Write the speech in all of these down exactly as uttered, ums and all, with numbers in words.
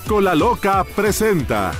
Cola Loca presenta.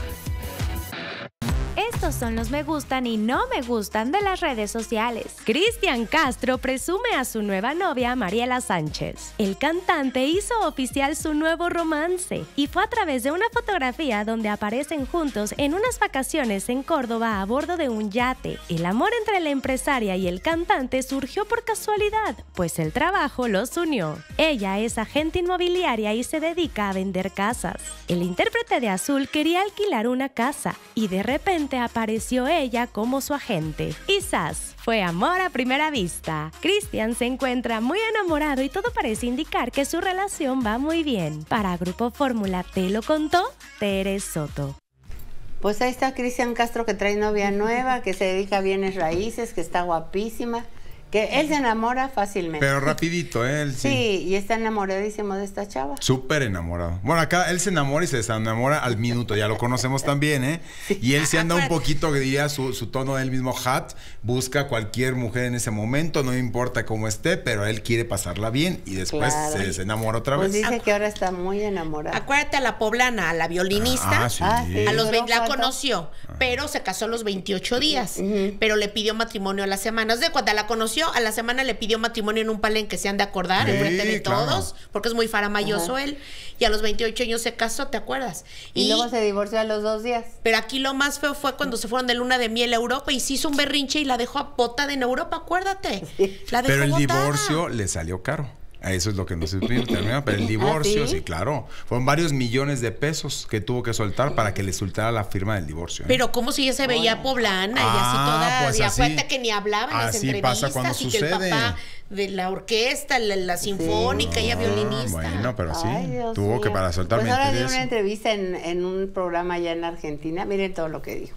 Estos son los me gustan y no me gustan de las redes sociales. Cristian Castro presume a su nueva novia Mariela Sánchez. El cantante hizo oficial su nuevo romance y fue a través de una fotografía donde aparecen juntos en unas vacaciones en Córdoba a bordo de un yate. El amor entre la empresaria y el cantante surgió por casualidad, pues el trabajo los unió. Ella es agente inmobiliaria y se dedica a vender casas. El intérprete de Azul quería alquilar una casa y de repente apareció ella como su agente. Y ¡zas! Fue amor a primera vista. Cristian se encuentra muy enamorado y todo parece indicar que su relación va muy bien. Para Grupo Fórmula te lo contó Tere Soto. Pues ahí está Cristian Castro, que trae novia nueva, que se dedica a bienes raíces, que está guapísima, que él se enamora fácilmente. Pero rapidito, ¿eh? Él sí. Sí, y está enamoradísimo de esta chava. Súper enamorado. Bueno, acá él se enamora y se desenamora al minuto, ya lo conocemos también, ¿eh? Y él se anda un poquito, que diría su, su tono del mismo hat, busca a cualquier mujer en ese momento, no importa cómo esté, pero él quiere pasarla bien y después claro. se desenamora otra pues vez. Dice que ahora está muy enamorado. Acuérdate a la poblana, a la violinista, ah, sí. Ah, sí. a los veinte, la ¿Cuánto? conoció, Ajá. pero se casó a los veintiocho días, Uh-huh. pero le pidió matrimonio a la semana. De cuando la conoció, a la semana le pidió matrimonio en un palenque, se han de acordar, Sí, enfrente de claro. todos, porque es muy faramayoso Ajá. él, y a los veintiocho años se casó, ¿te acuerdas? Y, y luego se divorció a los dos días. Pero aquí lo más feo fue cuando se fueron de luna de miel a Europa y se hizo un berrinche y la dejó botada en Europa, acuérdate. La dejó Pero el botada. divorcio le salió caro. Eso es lo que no se termina, pero el divorcio, ¿Ah, sí? sí, claro. Fueron varios millones de pesos que tuvo que soltar para que le soltara la firma del divorcio, ¿eh? Pero como si ella se veía Oye. poblana y Ah, así toda, pues y así- acuérdate que ni hablaba en las así entrevistas pasa cuando y que el sucede. papá de la orquesta, la, la sinfónica, ella Ah, violinista. Bueno, pero sí, Ay, Dios tuvo mío. que para soltar Pues ahora mentir dio eso. una entrevista en, en un programa allá en Argentina. Miren todo lo que dijo.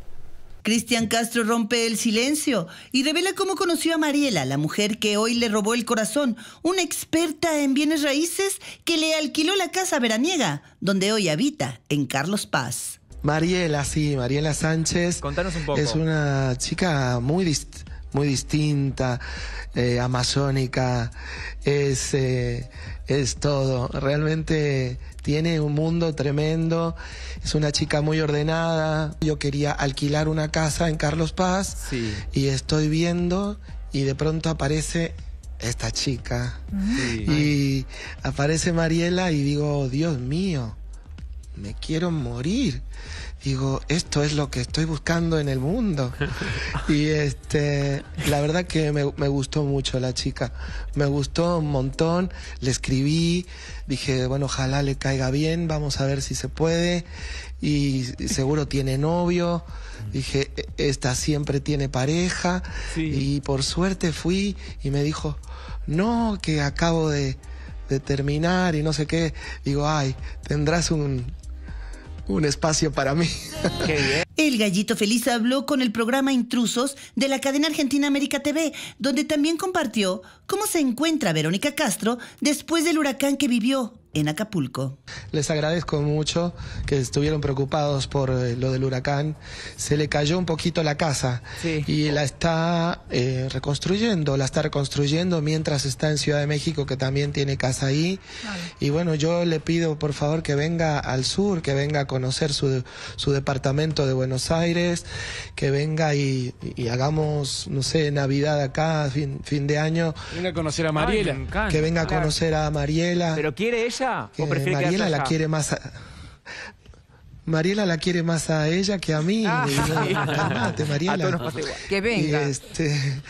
Cristian Castro rompe el silencio y revela cómo conoció a Mariela, la mujer que hoy le robó el corazón, una experta en bienes raíces que le alquiló la casa veraniega, donde hoy habita, en Carlos Paz. Mariela, sí, Mariela Sánchez. Contanos un poco. Es una chica muy, dist- muy distinta, eh, amazónica, es, eh, es todo. Realmente tiene un mundo tremendo, es una chica muy ordenada. Yo quería alquilar una casa en Carlos Paz Sí. y estoy viendo y de pronto aparece esta chica. Sí. Y aparece Mariela y digo, Dios mío, me quiero morir. Digo, esto es lo que estoy buscando en el mundo. Y este, la verdad que me, me gustó mucho la chica. Me gustó un montón. Le escribí, dije, bueno, ojalá le caiga bien, vamos a ver si se puede. Y seguro tiene novio. Dije, esta siempre tiene pareja. Sí. Y por suerte fui y me dijo, no, que acabo de, de terminar y no sé qué. Digo, ay, tendrás un... un espacio para mí. Qué bien. El Gallito Feliz habló con el programa Intrusos de la cadena argentina América T V, donde también compartió cómo se encuentra Verónica Castro después del huracán que vivió en Acapulco. Les agradezco mucho que estuvieron preocupados por eh, lo del huracán. Se le cayó un poquito la casa Sí. y la está eh, reconstruyendo, la está reconstruyendo mientras está en Ciudad de México, que también tiene casa ahí. Vale. Y bueno, yo le pido por favor que venga al sur, que venga a conocer su, su departamento de Buenos Aires, que venga y, y hagamos, no sé, Navidad acá, fin, fin de año. Venga a conocer a Mariela. Ay, me encanta. Que venga a Claro. conocer a Mariela. ¿Pero quiere ella Que o prefiere Mariela quedarse la allá? quiere más a... Mariela la quiere más a ella que a mí. Ah, Le digo, sí. calmate, Mariela. A todos nos pasa igual. Que Y, venga. este,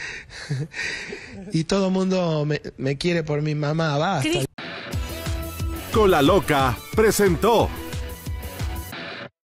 y todo el mundo me, me quiere por mi mamá, basta. Cola Loca presentó.